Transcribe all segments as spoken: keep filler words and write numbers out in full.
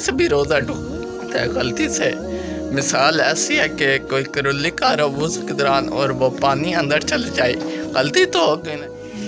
से भी रोज़ा टूटता है गलती से। मिसाल ऐसी है कि कोई करुल्ली खा रहा हो उसके दौरान और वो पानी अंदर चले जाए, गलती तो हो गई ना।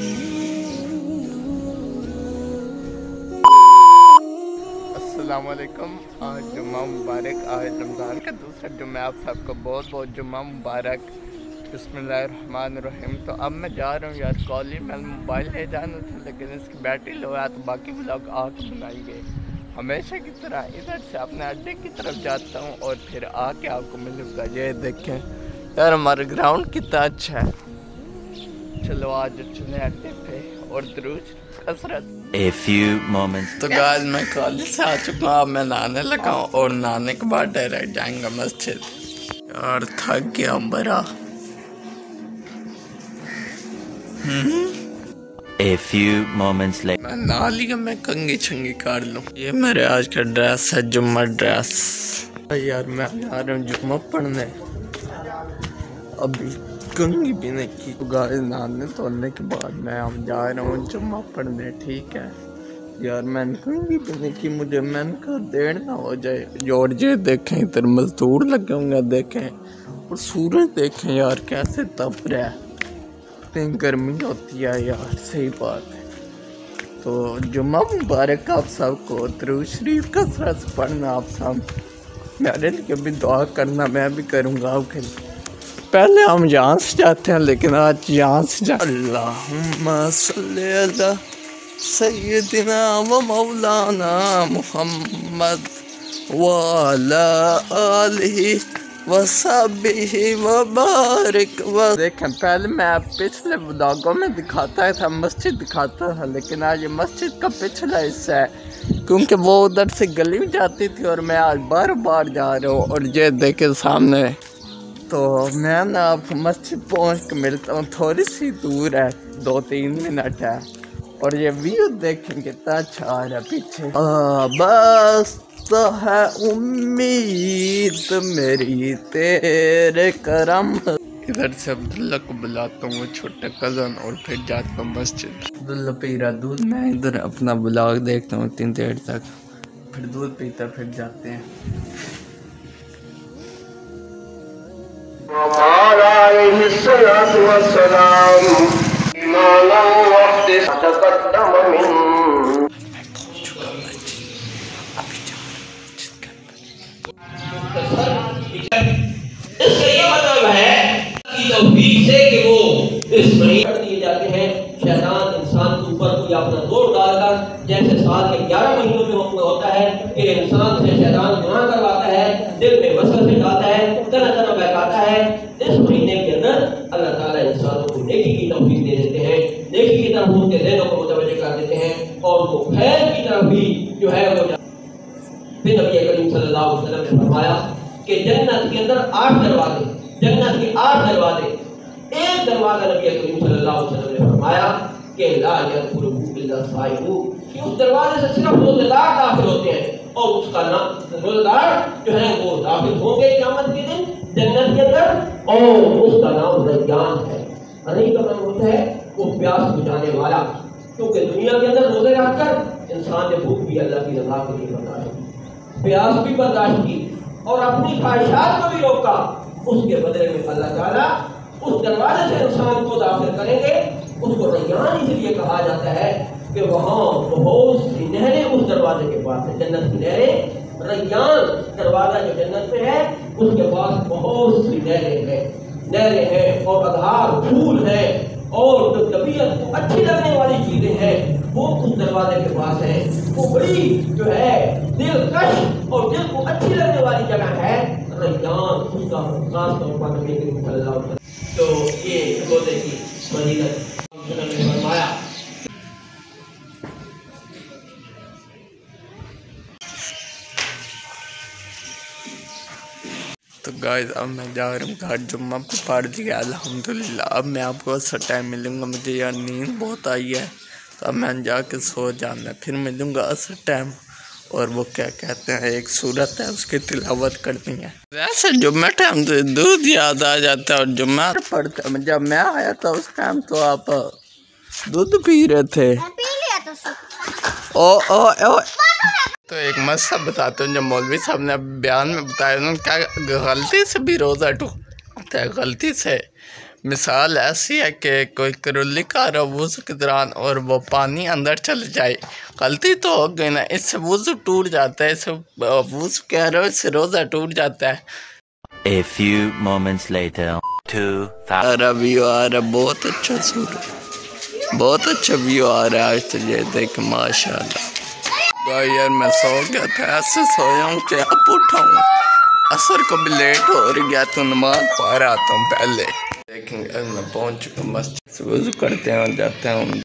अस्सलाम वालेकुम, आज जुम्मा मुबारक। आज रमज़ान का दूसरा जुम्मा, आप सबको बहुत बहुत जुम्मा मुबारक। बिस्मिल्लाहिर्रहमानिर्रहीम। तो अब मैं जा रहा हूँ यार कॉलेज में, मोबाइल ले जाना था लेकिन इसकी बैटरी लो है, तो बाकी ब्लॉग आके बनाएंगे। हमेशा की तरह इधर से अपने अड्डे की तरफ जाता हूँ और फिर आके आपको मिलूँगा। ये देखें यार हमारा ग्राउंड कितना अच्छा है। चलो आज चले अड्डे पे और दुरूद कसरत। A few moments. तो गाइस मैं कॉलेज से आ चुका हूँ, अब मैं नहाने लगा हूँ और नहाने के बाद डायरेक्ट जाएंगे मस्जिद। यार थक गया बड़ा। A few moments later. मैं नहा लिया, मैं कंगी छंगी कर लूँ। ये मेरे आज का ड्रेस है, जुम्मा ड्रेस। यार मैं जा रहा हूँ जुम्मा पढ़ने, अभी कंगी भी नहीं की। तो गाइस नहाने धोने के बाद मैं हम जा रहा हूँ जुम्मा पढ़ने, ठीक है यार। मैंने कंगी भी नहीं की, मुझे मैंने कहा देर ना हो जाए। जोर जे देखें इधर मजदूर लगे होंगे देखें, और सूरज देखें यार कैसे तप रहा है, इतनी गर्मी होती है यार, सही बात है। तो जुम्मा मुबारक आप सबको, दुरूद शरीफ कसरत से पढ़ना आप सब, मेरे लिए भी दुआ करना, मैं भी करूँगा आपके लिए। पहले हम यहाँ से जाते हैं लेकिन आज यहाँ से जा। अल्लाहुम्मा सल्ली अला सय्यदिना व मौलाना मुहम्मद व अला आलिहि वसबिही वबारिक व। देखें पहले मैं पिछले ब्लॉगों में दिखाता था, मस्जिद दिखाता था, लेकिन आज ये मस्जिद का पिछला हिस्सा है क्योंकि वो उधर से गली में जाती थी और मैं आज बार बार जा रहा हूँ। और ये देखे सामने, तो मैं ना आपको मस्जिद पहुँच के मिलता हूँ, थोड़ी सी दूर है, दो तीन मिनट है। और ये व्यू देखें कितना अच्छा आ रहा है पीछे। आ, बस तो है उम्मीद मेरी तेरे करम। इधर से अब्दुल्ला को बुलाता हूँ, छोटे कज़न, और फिर जाता हूँ मस्जिद। अब्दुल्ला पी रहा दूध, मैं इधर अपना ब्लॉग देखता हूँ तीन देर तक, फिर दूध पीता फिर जाते हैं। इसका ये मतलब है कि तौफीक से कि वो इस महीने कर दिए जाते हैं। शैतान इंसान के ऊपर कोई अपना जोर डालकर, जैसे साल के ग्यारह महीनों में होता है कि इंसान से शैतान गुनाह करवाता है, दिल में वसवसे डालता है, तरह तरह बहकाता है। इस महीने के अंदर अल्लाह ताला इंसानों को नेकी की तौफीक दे देते हैं, नेकी की तरफ उनके ज़हनों को मुतवज्जह कर देते हैं और वो खैर की तरफ भी जो है वो। फिर नबी करीम सल्लल्लाहु अलैहि वसल्लम ने फरमाया कि जन्नत के अंदर आठ दरवाजे, जन्नत के आठ दरवाजे, एक दरवाजा नबी करीम सल्लल्लाहु अलैहि वसल्लम ने फरमाया कि ला यदखुलुहु इल्ला साइमून, कि उस दरवाजे से सिर्फ रोज़ेदार दाखिल होते हैं और उसका नाम रोज़ेदार जो है वो दाखिल होंगे क़यामत के दिन जन्नत के अंदर, और उसका नाम रैयान है। रही का नाम होता है वो प्यास बुझाने वाला, क्योंकि दुनिया के अंदर रोज़े रखकर इंसान ने भूख भी अल्लाह की रज़ा के लिए बर्दाश्त, प्यास भी बर्दाश्त की और अपनी ख्वाहिशात को भी रोका। उसके बदले में अल्लाह ताला उस दरवाजे से इंसान को दाखिल करेंगे। उसको रैयान इसलिए कहा जाता है कि वहाँ बहुत सी नहरें उस दरवाजे के पास है, जन्नत की नहरें। रैयान दरवाजा जो जन्नत में है उसके पास बहुत सी नहरें हैं, नहरें हैं और आधार फूल हैं, और जो तबीयत को अच्छी लगने वाली चीजें हैं वो उस दरवाजे के पास है। वो बड़ी जो है दिलकश और दिल को अच्छी लगने वाली जगह है रैयान, उसका खास तौर पर नबी करीम सल्लल्लाहु अलैहि वसल्लम। तो ये रोज़े की फजीलत ने फरमाया। तो गाइस अब मैं जा रहा हूँ घर, जुम्मा पे पढ़ दिया अल्हम्दुलिल्लाह। अब मैं आपको अच्छा टाइम मिलूँगा, मुझे यार नींद बहुत आई है, तो अब मैं जाके सो जाना है, फिर मिलूँगा अच्छा टाइम। और वो क्या कहते हैं, एक सूरत है उसकी तिलावत करनी है। वैसे जुम्मे टाइम तो दूध याद आ जाता है और जुम्मा पढ़ता है। जब मैं आया था उस टाइम तो आप दूध पी रहे थे। पी लिया तो ओ ओ ओ तो एक मसला बताता हूँ, जब मौलवी साहब ने बयान में बताया उन्होंने क्या गलती से भी रोज़ा टूटता है। गलती से मिसाल ऐसी है कि कोई करुल्ली का रहा वज़ू के दौरान और वो पानी अंदर चल जाए, गलती तो हो गई ना, इससे वज़ू टूट जाता है, इससे वज़ू कह रहे हो इससे रोज़ा टूट जाता है। A few moments later, two thousand. View आ रहा, बहुत अच्छा सूरज, बहुत अच्छा व्यू आ रहा है आज तो। ये देख माशाल्लाह यार, मैं सो गया था, ऐसे सोया हूँ कि अब उठा हूँ। असर को भी लेट हो रही गया तो नमाज पढ़ रहा था पहले। देखेंगे मैं पहुँच चुका मस्जिद से, वज़ू करते हैं और जाते हैं।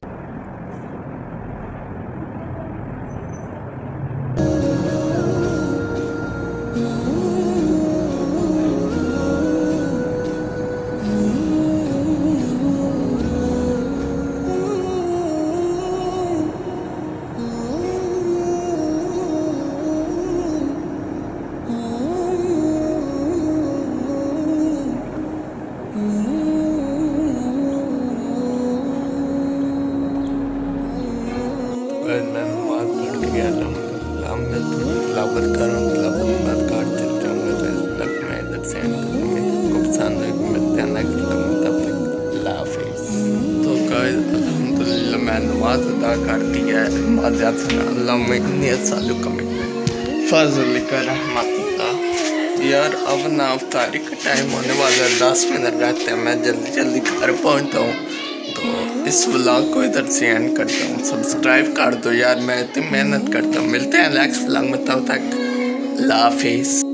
मैं नमाज पढ़ के गया था, मैं तिलावत कर रहा हूँ, तिलावत के बाद घर चल जाऊँगा। तो इस तक मैं इधर से आपको पसंद है, मिलते हैं नेक्स्ट व्लॉग में, तब तक अल्लाह हाफिज़। तो गाइस अल्हम्दुलिल्लाह मैं नमाज अदा कर दी है। अल्लाहुम्मा इन्नी अस्अलुका मिन फ़ज़लिका रहमतिका। यार अब ना इफ्तारी का टाइम होने वाला है, दस मिनट रहते हैं, मैं जल्दी जल्दी घर पहुँचता हूँ। तो इस व्लॉग को इधर से एंड करता हूँ। सब्सक्राइब कर दो यार, मैं इतनी मेहनत करता हूँ। मिलते हैं नेक्स्ट व्लॉग में, तब तक अल्लाह हाफिज़।